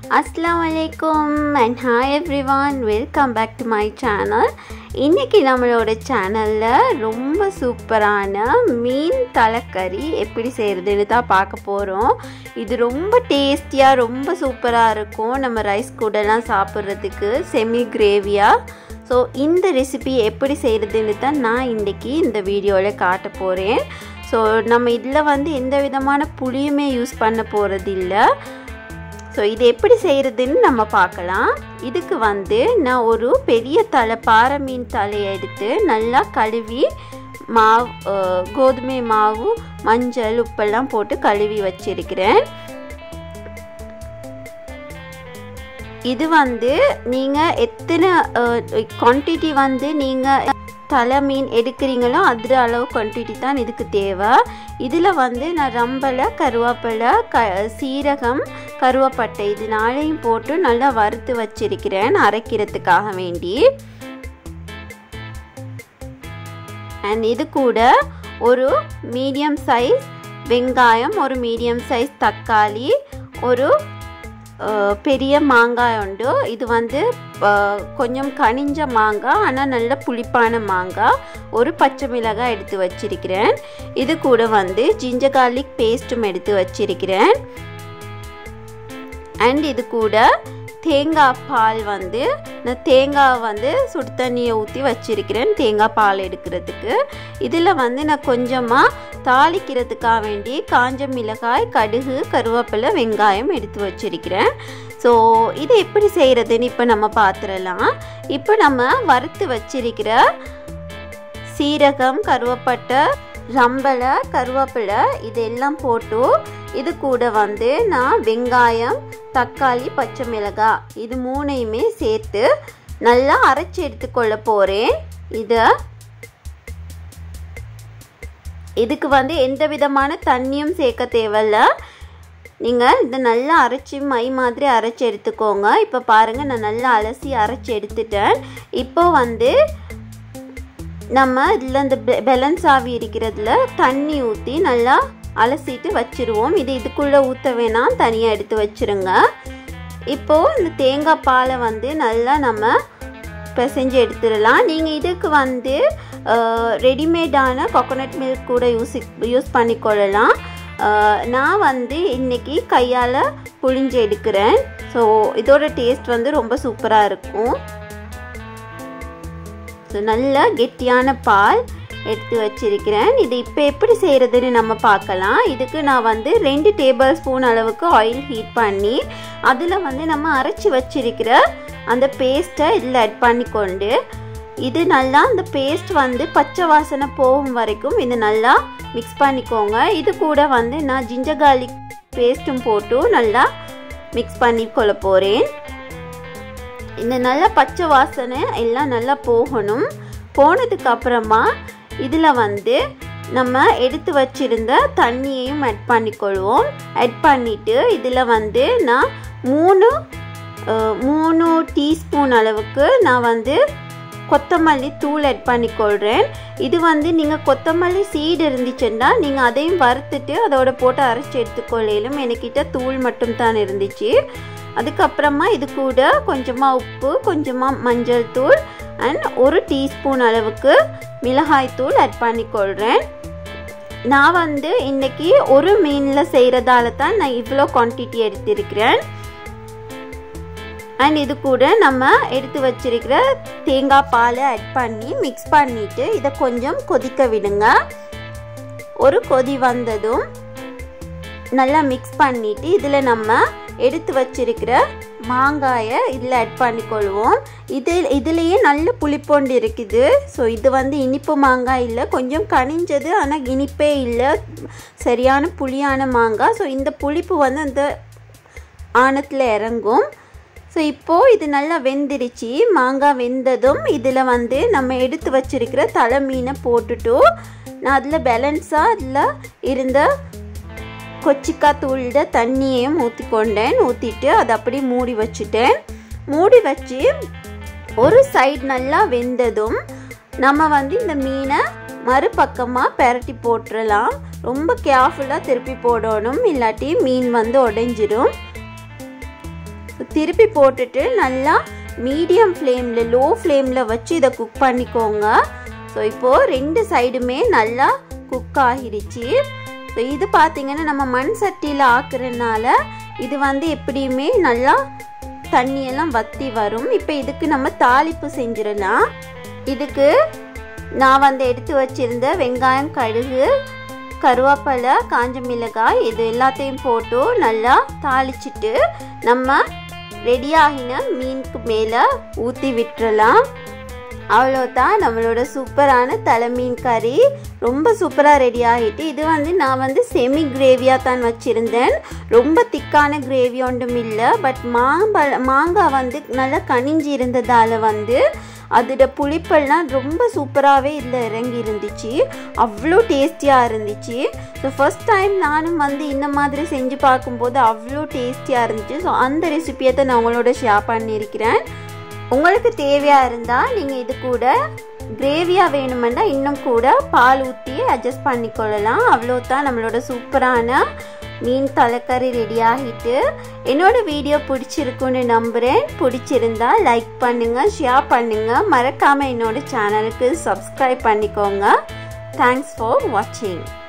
Assalamualaikum and hi everyone, welcome back to my channel. இன்னைக்கு நம்மளோட சேனல்ல ரொம்ப சூப்பரான மீன் தலைக்கறி எப்படி செய்யறதுன்னு தான் பார்க்க போறோம். இது ரொம்ப டேஸ்டியா ரொம்ப சூப்பரா இருக்கும். நம்ம ரைஸ் கூடலாம் சாப்பிடுறதுக்கு செமி கிரேவியா. ஸோ இந்த ரெசிபி எப்படி செய்யறதுன்னு தான் நான் இன்னைக்கு இந்த வீடியோல காட்ட போறேன். ஸோ நம்ம இதில் வந்து எந்த விதமான புளியுமே யூஸ் பண்ண போறது இல்லை. ஸோ இது எப்படி செய்கிறதுன்னு நம்ம பார்க்கலாம். இதுக்கு வந்து நான் ஒரு பெரிய பாறை மீன் தலையை எடுத்து நல்லா கழுவி கோதுமை மாவு மஞ்சள் உப்பெல்லாம் போட்டு கழுவி வச்சிருக்கிறேன். இது வந்து நீங்கள் எத்தனை குவான்டிட்டி வந்து நீங்கள் தலை மீன் எடுக்கிறீங்களோ அதில் அளவு குவான்டிட்டி தான் இதுக்கு தேவை. இதில் வந்து நான் ரம்பலை கருவேப்பிலை சீரகம் கருவேப்பட்டை இது நாளையும் போட்டு நல்லா வறுத்து வச்சிருக்கிறேன் அரைக்கிறதுக்காக வேண்டி. அண்ட் இது கூட ஒரு மீடியம் சைஸ் வெங்காயம், ஒரு மீடியம் சைஸ் தக்காளி, ஒரு பெரிய மாங்காய் உண்டு. இது வந்து கொஞ்சம் கனிஞ்ச மாங்காய் ஆனால் நல்ல புளிப்பான மாங்காய், ஒரு பச்சை மிளகாய் எடுத்து வச்சிருக்கிறேன். இது கூட வந்து ஜிஞ்சர் கார்லிக் பேஸ்ட்டும் எடுத்து வச்சிருக்கிறேன். அண்ட் இது கூட தேங்காய் பால் வந்து நான் தேங்காய் வந்து சுடு தண்ணியை ஊற்றி வச்சிருக்கிறேன் தேங்காய் பால் எடுக்கிறதுக்கு. இதில் வந்து நான் கொஞ்சமாக தாளிக்கிறதுக்காக வேண்டி காஞ்ச மிளகாய், கடுகு, கருவேப்பிலை, வெங்காயம் எடுத்து வச்சிருக்கிறேன். ஸோ இது எப்படி செய்கிறதுன்னு இப்போ நம்ம பார்த்துடலாம். இப்போ நம்ம வறுத்து வச்சிருக்கிற சீரகம், கருவேப்பட்டை, ரம்பலை, கருவேப்பிலை இதெல்லாம் போட்டு இது கூட வந்து நான் வெங்காயம், தக்காளி, பச்சை மிளகாய் இது மூணையுமே சேர்த்து நல்லா அரைச்சி எடுத்துக்கொள்ள போகிறேன். இதுக்கு வந்து எந்த விதமான தண்ணியும் சேர்க்க தேவையில்ல. நீங்கள் இதை நல்லா அரைச்சி மை மாதிரி அரைச்சி எடுத்துக்கோங்க. இப்போ பாருங்கள், நான் நல்லா அலசி அரைச்சி எடுத்துட்டேன். இப்போ வந்து நம்ம இதில் இந்த பேலன்ஸ் ஆவி இருக்கிறதுல தண்ணி ஊற்றி நல்லா அலசிட்டு வச்சுருவோம். இது இதுக்குள்ளே ஊற்ற வேணாம், தனியாக எடுத்து வச்சுருங்க. இப்போது இந்த தேங்காய் பாலை வந்து நல்லா நம்ம பிசைஞ்சு எடுத்துடலாம். நீங்கள் இதுக்கு வந்து ரெடிமேடான கோகோனட் மில்க் கூட யூஸ் பண்ணிக்கொள்ளலாம். நான் வந்து இன்றைக்கி கையால் புழிஞ்சு எடுக்கிறேன். ஸோ இதோட டேஸ்ட் வந்து ரொம்ப சூப்பராக இருக்கும். ஸோ நல்ல கெட்டியான பால் எடுத்து வச்சிருக்கிறேன். இது இப்போ எப்படி செய்கிறதுன்னு நம்ம பார்க்கலாம். இதுக்கு நான் வந்து 2 டேபிள் ஸ்பூன் அளவுக்கு ஆயில் ஹீட் பண்ணி அதில் வந்து நம்ம அரைச்சி வச்சிருக்கிற அந்த பேஸ்ட்டை இதில் ஆட் பண்ணிக்கொண்டு இது நல்லா அந்த பேஸ்ட் வந்து பச்சை வாசனை போகும் வரைக்கும் இது நல்லா மிக்ஸ் பண்ணிக்கோங்க. இது கூட வந்து நான் ஜிஞ்சர் கார்லிக் பேஸ்ட்டும் போட்டு நல்லா மிக்ஸ் பண்ணிக்கொள்ள போகிறேன். இந்த நல்லா பச்சை வாசனை எல்லாம் நல்லா போகணும். போனதுக்கு அப்புறமா இதில் வந்து நம்ம எடுத்து வச்சிருந்த தண்ணியையும் ஆட் பண்ணிக்கொள்வோம். ஆட் பண்ணிவிட்டு இதில் வந்து நான் 3 டீஸ்பூன் அளவுக்கு நான் வந்து கொத்தமல்லி தூள் ஆட் பண்ணிக்கொள்கிறேன். இது வந்து நீங்கள் கொத்தமல்லி சீடு இருந்துச்சுன்னா நீங்கள் அதையும் வறுத்துட்டு அதோட போட்டு அரைச்சி எடுத்துக்கொள்ளும். என்கிட்ட தூள் மட்டும் தான் இருந்துச்சு. அதுக்கப்புறமா இது கூட கொஞ்சமாக உப்பு, கொஞ்சமாக மஞ்சள் தூள் அண்ட் 1 டீஸ்பூன் அளவுக்கு மிளகாய் தூள் ஆட் பண்ணிக்கொள்கிறேன். நான் வந்து இன்றைக்கி ஒரு மீனில் செய்கிறதால தான் நான் இவ்வளோ குவான்டிட்டி எடுத்திருக்கிறேன். அண்ட் இது கூட நம்ம எடுத்து வச்சிருக்கிற தேங்காய் பாலை ஆட் பண்ணி மிக்ஸ் பண்ணிவிட்டு இதை கொஞ்சம் கொதிக்க விடுங்க. ஒரு கொதி வந்ததும் நல்லா மிக்ஸ் பண்ணிவிட்டு இதில் நம்ம எடுத்து வச்சிருக்கிற மாங்காயை இதில் ஆட் பண்ணிக்கொள்வோம். இதுலேயே நல்ல புளிப்பொண்டு இருக்குது. ஸோ இது வந்து இனிப்பு மாங்காய் இல்லை, கொஞ்சம் கனிஞ்சது ஆனால் இனிப்பே இல்லை, சரியான புளியான மாங்காய். ஸோ இந்த புளிப்பு வந்து அந்த ஆணத்தில் இறங்கும். ஸோ இப்போது இது நல்லா வெந்துருச்சு. மாங்காய் வெந்ததும் இதில் வந்து நம்ம எடுத்து வச்சிருக்கிற தலை மீனை போட்டுட்டு நான் அதில் பேலன்ஸாக அதில் இருந்த கொச்சிக்காய் தூள்ட தண்ணியையும் ஊற்றிட்டு அதை அப்படி மூடி வச்சுட்டேன். மூடி வச்சு ஒரு சைடு நல்லா வெந்ததும் நம்ம வந்து இந்த மீனை மறுபக்கமாக பெரட்டி போட்டுடலாம். ரொம்ப கேர்ஃபுல்லாக திருப்பி போடணும், இல்லாட்டி மீன் வந்து உடைஞ்சிடும். திருப்பி போட்டுட்டு நல்லா மீடியம் ஃப்ளேமில் லோ ஃப்ளேமில் வச்சு இதை குக் பண்ணிக்கோங்க. ஸோ இப்போது 2 சைடுமே நல்லா குக் ஆகிடுச்சு. ஸோ இது பார்த்திங்கன்னா நம்ம மண் சட்டியில் ஆக்குறதுனால இது எப்படியுமே நல்லா தண்ணியெல்லாம் வற்றி வரும். இப்போ இதுக்கு நம்ம தாளிப்பு செஞ்சிடலாம். இதுக்கு நான் எடுத்து வச்சுருந்த வெங்காயம், கடுகு, கருவேப்பிலை, காஞ்ச மிளகாய் இது எல்லாத்தையும் போட்டு நல்லா தாளிச்சிட்டு நம்ம ரெடியாகின மீனுக்கு மேலே ஊற்றி விட்டுறலாம். அவ்வளோதான், நம்மளோட சூப்பரான தலை மீன் கறி ரொம்ப சூப்பராக ரெடி ஆகிட்டு. இது நான் செமி கிரேவியாக தான் வச்சுருந்தேன். ரொம்ப திக்கான கிரேவி ஒன்றும் இல்லை. பட் மாங்காய் நல்லா கனிஞ்சி இருந்ததால் அதோட புளிப்பெல்லாம் ரொம்ப சூப்பராகவே இதில் இறங்கி இருந்துச்சு. அவ்வளோ டேஸ்டியாக இருந்துச்சு. ஸோ ஃபஸ்ட் டைம் நானும் இந்த மாதிரி செஞ்சு பார்க்கும்போது அவ்வளோ டேஸ்டியாக இருந்துச்சு. ஸோ அந்த ரெசிபியை தான் நான் உங்களோட ஷேர் பண்ணியிருக்கிறேன். உங்களுக்கு தேவையாக இருந்தால் நீங்கள் இது கூட கிரேவியாக வேணுமென்னா இன்னும் கூட பால் ஊற்றி அட்ஜஸ்ட் பண்ணிக்கொள்ளலாம். அவ்வளோதான், நம்மளோட சூப்பரான மீன் தலைக்கறி ரெடி ஆகிட்டு. என்னோட வீடியோ பிடிச்சிருக்குன்னு நம்புகிறேன். பிடிச்சிருந்தா லைக் பண்ணுங்கள், ஷேர் பண்ணுங்கள், மறக்காமல் என்னோட சேனலுக்கு சப்ஸ்கிரைப் பண்ணிக்கோங்க. தேங்க்ஸ் ஃபார் வாட்சிங்.